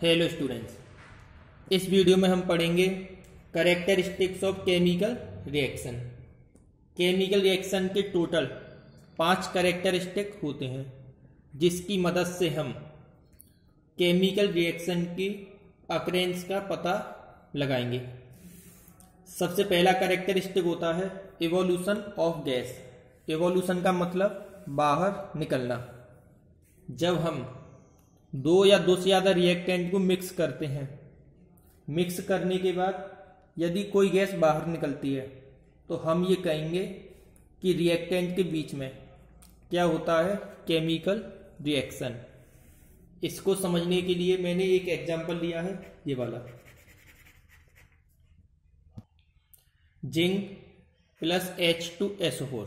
Hello students, इस video में हम पढ़ेंगे characteristics of chemical reaction. Chemical reaction के टोटल 5 कैरेक्टरिस्टिक होते हैं जिसकी मदद से हम केमिकल रिएक्शन की अकरेंस का पता लगाएंगे। सबसे पहला कैरेक्टरिस्टिक होता है इवोल्यूशन ऑफ गैस। इवोल्यूशन का मतलब बाहर निकलना। जब हम 2 या 2 से ज़्यादा रिएक्टेंट को मिक्स करते हैं, मिक्स करने के बाद यदि कोई गैस बाहर निकलती है तो हम ये कहेंगे कि रिएक्टेंट के बीच में क्या होता है, केमिकल रिएक्शन। इसको समझने के लिए मैंने एक एग्जांपल लिया है, ये वाला। Zinc plus H2SO4,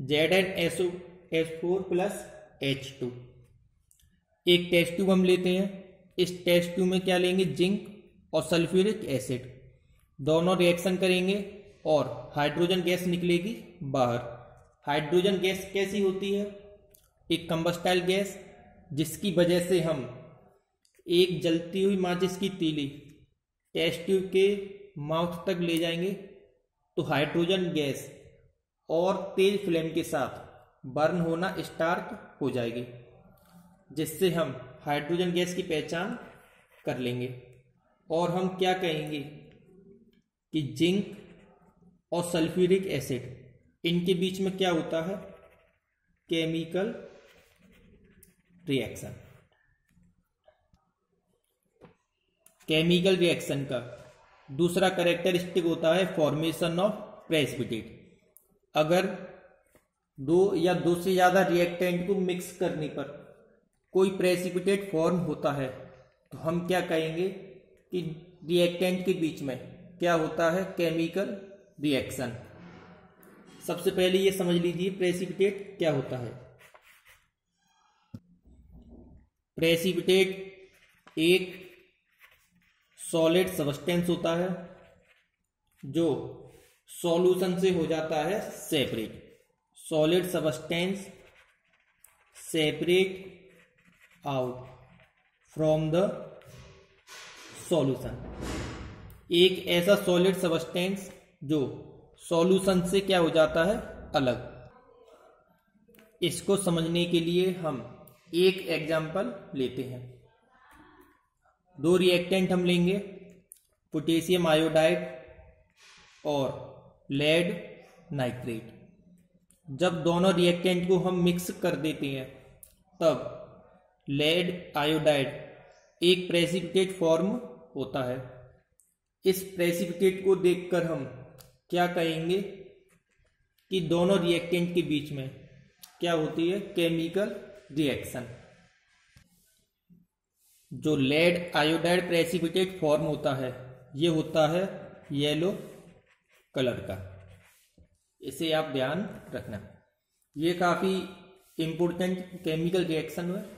ZnSO4 plus H2। एक टेस्ट ट्यूब हम लेते हैं। इस टेस्ट ट्यूब में क्या लेंगे, जिंक और सल्फ्यूरिक एसिड, दोनों रिएक्शन करेंगे और हाइड्रोजन गैस निकलेगी बाहर। हाइड्रोजन गैस कैसी होती है, एक कंबस्टाइल गैस, जिसकी वजह से हम एक जलती हुई माचिस की तीली टेस्ट ट्यूब के माउथ तक ले जाएंगे तो हाइड्रोजन गैस और तेज फ्लेम के साथ बर्न होना स्टार्ट हो जाएगी, जिससे हम हाइड्रोजन गैस की पहचान कर लेंगे। और हम क्या कहेंगे कि जिंक और सल्फ्यूरिक एसिड, इनके बीच में क्या होता है, केमिकल रिएक्शन। केमिकल रिएक्शन का दूसरा कैरेक्टरिस्टिक होता है फॉर्मेशन ऑफ प्रेसिपिटेट। अगर 2 या 2 से ज़्यादा रिएक्टेंट को मिक्स करने पर कोई प्रेसिपिटेट फॉर्म होता है तो हम क्या कहेंगे कि रिएक्टेंट के बीच में क्या होता है, केमिकल रिएक्शन। सबसे पहले ये समझ लीजिए प्रेसिपिटेट क्या होता है। प्रेसिपिटेट एक सॉलिड सब्सटेंस होता है जो सॉल्यूशन से हो जाता है separate. Solid substance separate out from the solution. एक ऐसा सॉलिड सब्सटेंस जो सॉल्यूशन से क्या हो जाता है, अलग। इसको समझने के लिए हम एक एग्जांपल लेते हैं। 2 रिएक्टेंट हम लेंगे, पोटेशियम आयोडाइड और लेड नाइट्रेट। जब दोनों रिएक्टेंट को हम मिक्स कर देते हैं तब लेड आयोडाइड एक प्रेसिपिटेट फॉर्म होता है। इस प्रेसिपिटेट को देखकर हम क्या कहेंगे कि दोनों रिएक्टेंट के बीच में क्या होती है, केमिकल रिएक्शन। जो लेड आयोडाइड प्रेसिपिटेट फॉर्म होता है ये होता है येलो कलर का। इसे आप ध्यान रखना, ये काफी इंपॉर्टेंट केमिकल रिएक्शन है।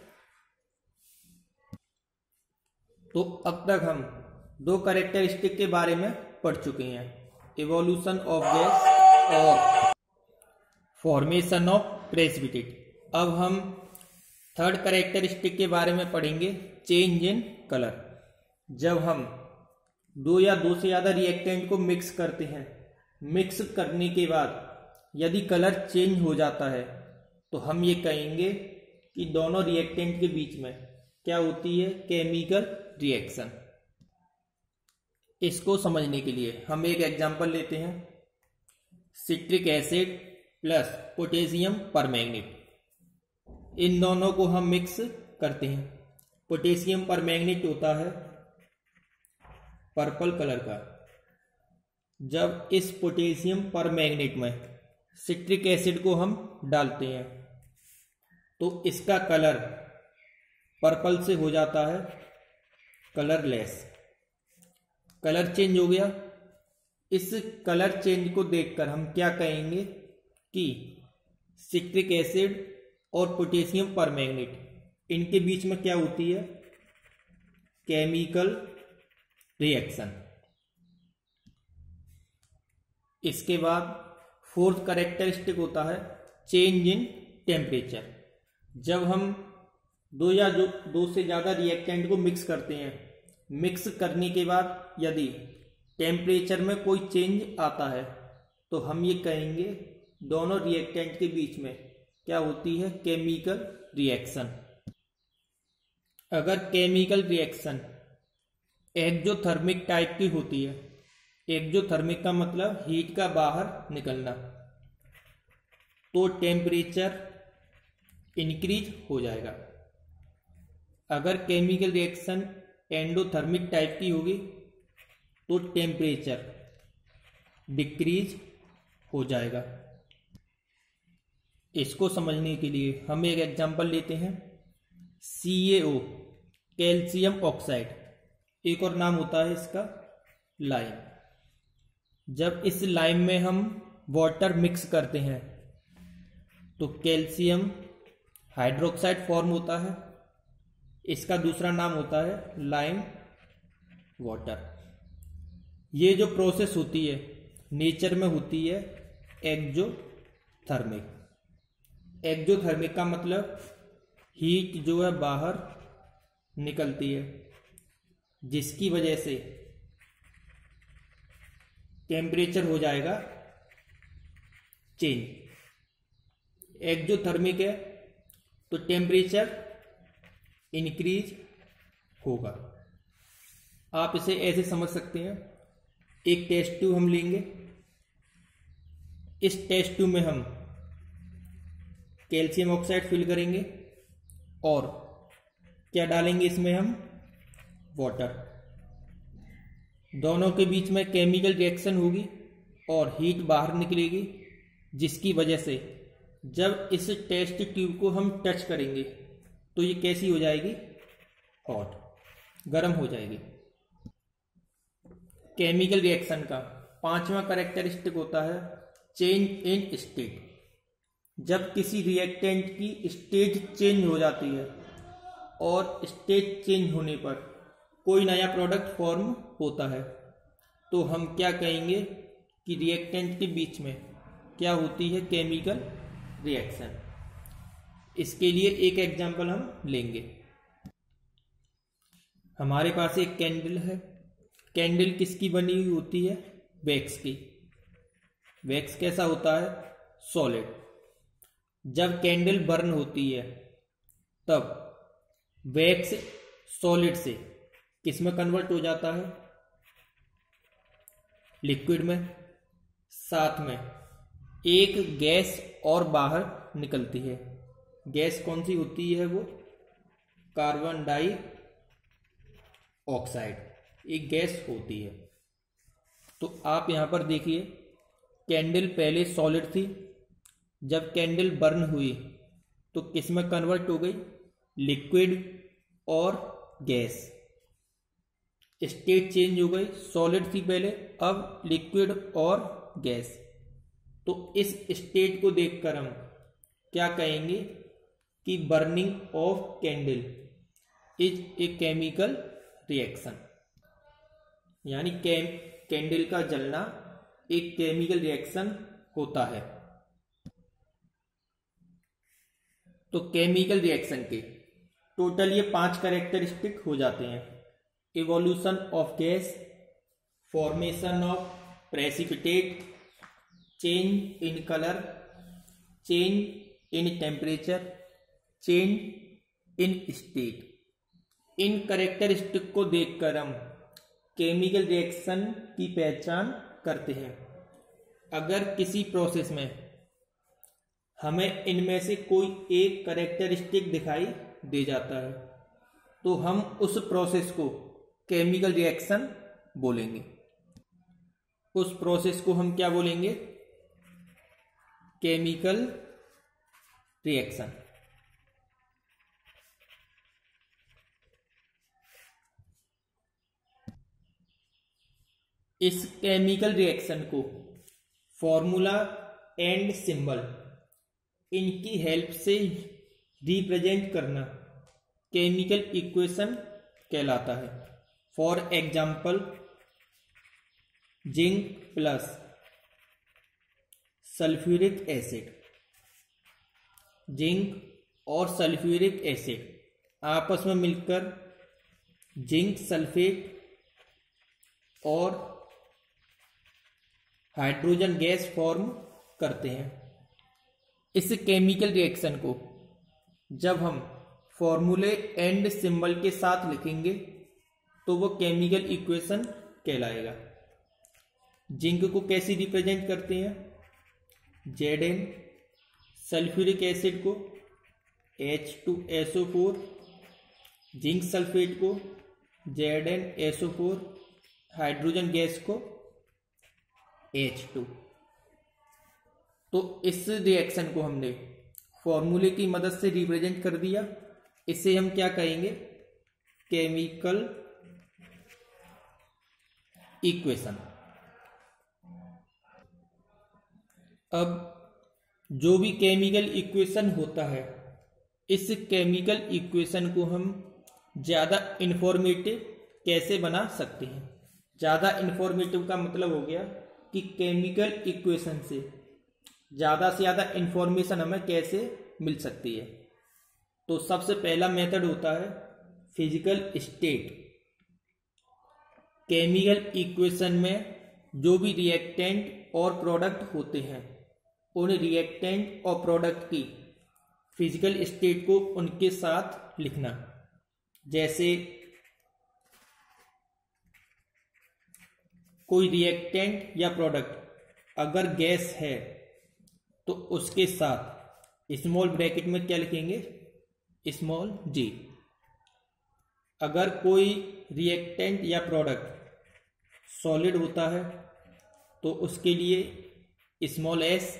तो अब तक हम 2 कैरेक्टरिस्टिक के बारे में पढ़ चुके हैं, इवोल्यूशन ऑफ गैस और फॉर्मेशन ऑफ प्रेसिपिटेट। अब हम 3rd कैरेक्टरिस्टिक के बारे में पढ़ेंगे, चेंज इन कलर। जब हम 2 या 2 से ज़्यादा रिएक्टेंट को मिक्स करते हैं, मिक्स करने के बाद यदि कलर चेंज हो जाता है तो हम ये कहेंगे कि दोनों रिएक्टेंट के बीच में क्या होती है, केमिकल रिएक्शन। इसको समझने के लिए हम एक एग्जांपल लेते हैं, citric acid plus potassium permanganate. इन दोनों को हम मिक्स करते हैं। पोटेशियम परमैंगनेट होता है पर्पल कलर का। जब इस पोटेशियम परमैंगनेट में सिट्रिक एसिड को हम डालते हैं तो इसका कलर पर्पल से हो जाता है कलरलेस। कलर चेंज हो गया। इस कलर चेंज को देखकर हम क्या कहेंगे कि सिट्रिक एसिड और पोटेशियम परमैंगनेट, इनके बीच में क्या होती है, केमिकल रिएक्शन। इसके बाद 4th कैरेक्टरिस्टिक होता है चेंज इन टेम्परेचर। जब हम 2 या 2 से ज़्यादा रिएक्टेंट को मिक्स करते हैं मिक्स करने के बाद यदि टेम्परेचर में कोई चेंज आता है तो हम ये कहेंगे दोनों रिएक्टेंट के बीच में क्या होती है, केमिकल रिएक्शन। अगर केमिकल रिएक्शन एक्जोथर्मिक टाइप की होती है, एक्जोथर्मिक का मतलब हीट का बाहर निकलना, तो टेम्परेचर इंक्रीज हो जाएगा। अगर केमिकल रिएक्शन एंडोथर्मिक टाइप की होगी तो टेम्परेचर डिक्रीज हो जाएगा। इसको समझने के लिए हम एक एग्जांपल लेते हैं, CaO कैल्शियम ऑक्साइड, एक और नाम होता है इसका लाइम। जब इस लाइम में हम वाटर मिक्स करते हैं तो कैल्शियम हाइड्रोक्साइड फॉर्म होता है, इसका दूसरा नाम होता है लाइम वाटर। ये जो प्रोसेस होती है नेचर में होती है एक्जोथर्मिक। एक्जोथर्मिक का मतलब हीट जो है बाहर निकलती है, जिसकी वजह से टेम्परेचर हो जाएगा चेंज। एक्जोथर्मिक है तो टेम्परेचर इंक्रीज होगा। आप इसे ऐसे समझ सकते हैं, एक टेस्ट ट्यूब हम लेंगे, इस टेस्ट ट्यूब में हम कैल्शियम ऑक्साइड फिल करेंगे और क्या डालेंगे इसमें हम, वाटर। दोनों के बीच में केमिकल रिएक्शन होगी और हीट बाहर निकलेगी, जिसकी वजह से जब इस टेस्ट ट्यूब को हम टच करेंगे तो ये कैसी हो जाएगी, हॉट, गर्म हो जाएगी। केमिकल रिएक्शन का पांचवा कैरेक्टरिस्टिक होता है चेंज इन स्टेट। जब किसी रिएक्टेंट की स्टेट चेंज हो जाती है और स्टेट चेंज होने पर कोई नया प्रोडक्ट फॉर्म होता है तो हम क्या कहेंगे कि रिएक्टेंट के बीच में क्या होती है, केमिकल रिएक्शन। इसके लिए एक एग्जांपल हम लेंगे। हमारे पास एक कैंडल है, कैंडल किसकी बनी हुई होती है, वैक्स की। वैक्स कैसा होता है, सॉलिड। जब कैंडल बर्न होती है तब वैक्स सॉलिड से किस में कन्वर्ट हो जाता है, लिक्विड में। साथ में एक गैस और बाहर निकलती है। गैस कौन सी होती है, वो कार्बन डाई ऑक्साइड, एक गैस होती है। तो आप यहां पर देखिए, कैंडल पहले सॉलिड थी, जब कैंडल बर्न हुई तो किस में कन्वर्ट हो गई, लिक्विड और गैस। स्टेट चेंज हो गई, सॉलिड थी पहले, अब लिक्विड और गैस। तो इस स्टेट को देखकर हम क्या कहेंगे कि burning of candle is a chemical reaction, यानी कैंडल का जलना एक केमिकल रिएक्शन होता है। तो केमिकल रिएक्शन के टोटल ये 5 कैरेक्टरिस्टिक हो जाते हैं। Evolution of gas, formation of precipitate, change in colour, change in temperature, change in state. इन कैरेक्टरिस्टिक को देखकर हम केमिकल रिएक्शन की पहचान करते हैं। अगर किसी प्रोसेस में हमें इनमें से कोई एक कैरेक्टरिस्टिक दिखाई दे जाता है तो हम उस प्रोसेस को केमिकल रिएक्शन बोलेंगे। उस प्रोसेस को हम क्या बोलेंगे, केमिकल रिएक्शन। इस केमिकल रिएक्शन को फॉर्मूला एंड सिंबल, इनकी हेल्प से रिप्रेजेंट करना केमिकल इक्वेशन कहलाता है। For example, zinc plus sulphuric acid. Zinc और सल्फ्यूरिक एसिड आपस में मिलकर जिंक सल्फेट और हाइड्रोजन गैस फॉर्म करते हैं। इस केमिकल रिएक्शन को जब हम फॉर्मूले एंड सिंबल के साथ लिखेंगे तो वो केमिकल इक्वेशन कहलाएगा। जिंक को कैसे रिप्रेजेंट करते हैं? Zn, सल्फ्यूरिक एसिड को H2SO4, जिंक सल्फेट को ZnSO4, हाइड्रोजन गैस को H2। तो इस रिएक्शन को हमने फॉर्मूले की मदद से रिप्रेजेंट कर दिया। इसे हम क्या कहेंगे? Chemical equation. अब जो भी केमिकल इक्वेशन होता है, इस केमिकल इक्वेशन को हम ज़्यादा इंफॉर्मेटिव कैसे बना सकते हैं? ज़्यादा इंफॉर्मेटिव का मतलब हो गया कि केमिकल इक्वेशन से ज़्यादा इंफॉर्मेशन हमें कैसे मिल सकती है। तो सबसे पहला मेथड होता है फिजिकल स्टेट। केमिकल इक्वेशन में जो भी रिएक्टेंट और प्रोडक्ट होते हैं, उन रिएक्टेंट और प्रोडक्ट की फिजिकल स्टेट को उनके साथ लिखना। जैसे कोई रिएक्टेंट या प्रोडक्ट अगर गैस है तो उसके साथ स्मॉल ब्रैकेट में क्या लिखेंगे? Small g। अगर कोई रिएक्टेंट या प्रोडक्ट सॉलिड होता है तो उसके लिए स्मॉल s।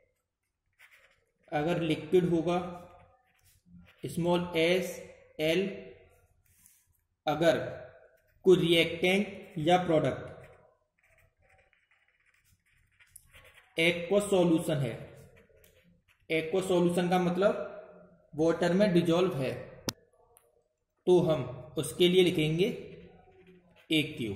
अगर लिक्विड होगा स्मॉल s l। अगर कोई रिएक्टेंट या प्रोडक्ट एक्वा सॉल्यूशन है, एक्वा सॉल्यूशन का मतलब वाटर में डिजॉल्व है, तो हम उसके लिए लिखेंगे AQ।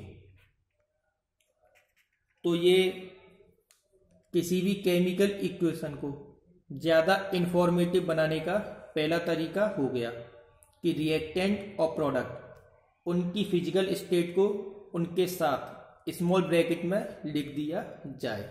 तो ये किसी भी केमिकल इक्वेशन को ज़्यादा इंफॉर्मेटिव बनाने का पहला तरीका हो गया कि रिएक्टेंट और प्रोडक्ट उनकी फिजिकल स्टेट को उनके साथ स्मॉल ब्रैकेट में लिख दिया जाए।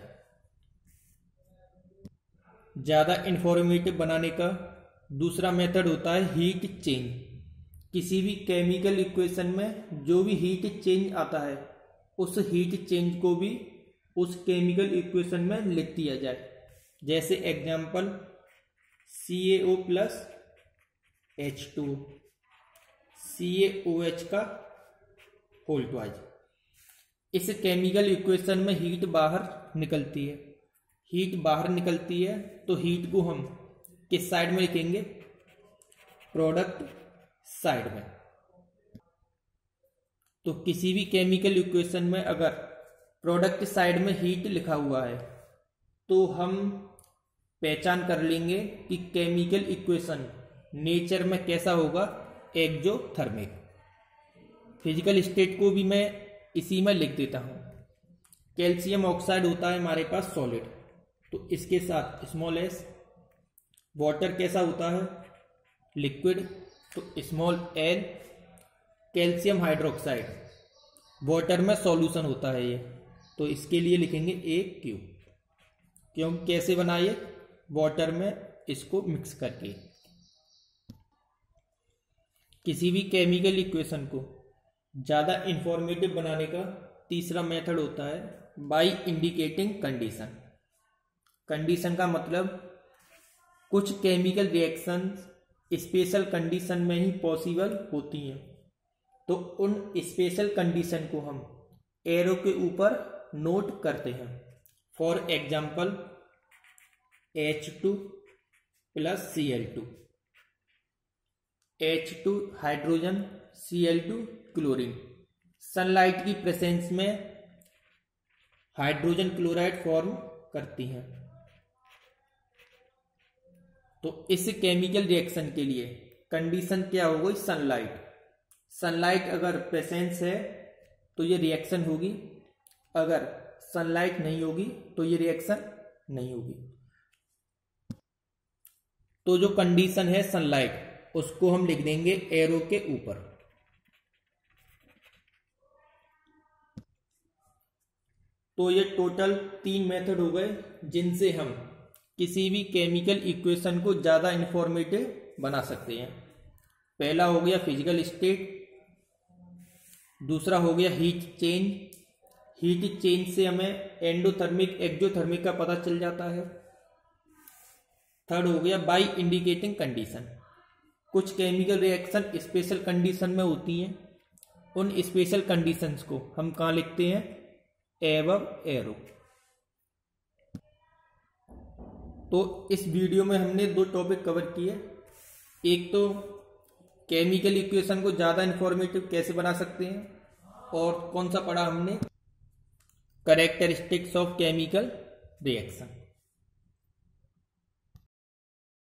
ज़्यादा इंफॉर्मेटिव बनाने का दूसरा मेथड होता है हीट चेंज। किसी भी केमिकल इक्वेशन में जो भी हीट चेंज आता है, उस हीट चेंज को भी उस केमिकल इक्वेशन में लिख दिया जाए। जैसे example CaO plus H2, CaOH का होल ट्वाइस। इस केमिकल इक्वेशन में हीट बाहर निकलती है। हीट बाहर निकलती है तो हीट को हम किस साइड में लिखेंगे? प्रोडक्ट साइड में। तो किसी भी केमिकल इक्वेशन में अगर प्रोडक्ट साइड में हीट लिखा हुआ है तो हम पहचान कर लेंगे कि केमिकल इक्वेशन नेचर में कैसा होगा? एक्सोथर्मिक। फिजिकल स्टेट को भी मैं इसी में लिख देता हूँ। कैल्शियम ऑक्साइड होता है हमारे पास सॉलिड, तो इसके साथ स्मॉल s। वाटर कैसा होता है? लिक्विड, तो small l। Calcium hydroxide water में सॉल्यूशन होता है ये, तो इसके लिए लिखेंगे AQ। क्यों? कैसे बनाइए? वाटर में इसको मिक्स करके। किसी भी केमिकल इक्वेशन को ज़्यादा इंफॉर्मेटिव बनाने का तीसरा मेथड होता है बाय इंडिकेटिंग कंडीशन। कंडीशन का मतलब कुछ केमिकल रिएक्शंस स्पेशल कंडीशन में ही पॉसिबल होती हैं, तो उन स्पेशल कंडीशन को हम एरो के ऊपर नोट करते हैं। For example H2 plus Cl2, H2 hydrogen, Cl2 chlorine. Sunlight की प्रेजेंस में हाइड्रोजन क्लोराइड फॉर्म करती हैं। तो इस केमिकल रिएक्शन के लिए कंडीशन क्या हो गई? सनलाइट। सनलाइट अगर प्रेजेंस है तो ये रिएक्शन होगी, अगर सनलाइट नहीं होगी तो ये रिएक्शन नहीं होगी। तो जो कंडीशन है सनलाइट, उसको हम लिख देंगे एरो के ऊपर। तो ये टोटल 3 मेथड हो गए जिनसे हम किसी भी केमिकल इक्वेशन को ज़्यादा इंफॉर्मेटिव बना सकते हैं। पहला हो गया फिजिकल स्टेट, दूसरा हो गया हीट चेंज। हीट चेंज से हमें एंडोथर्मिक एक्जोथर्मिक का पता चल जाता है। थर्ड हो गया बाय इंडिकेटिंग कंडीशन। कुछ केमिकल रिएक्शन स्पेशल कंडीशन में होती हैं, उन स्पेशल कंडीशंस को हम कहाँ लिखते हैं, एबव एरो। तो इस वीडियो में हमने 2 टॉपिक कवर किए। एक तो केमिकल इक्वेशन को ज़्यादा इंफॉर्मेटिव कैसे बना सकते हैं, और कौन सा पढ़ा हमने, कैरेक्टरिस्टिक्स ऑफ केमिकल रिएक्शन।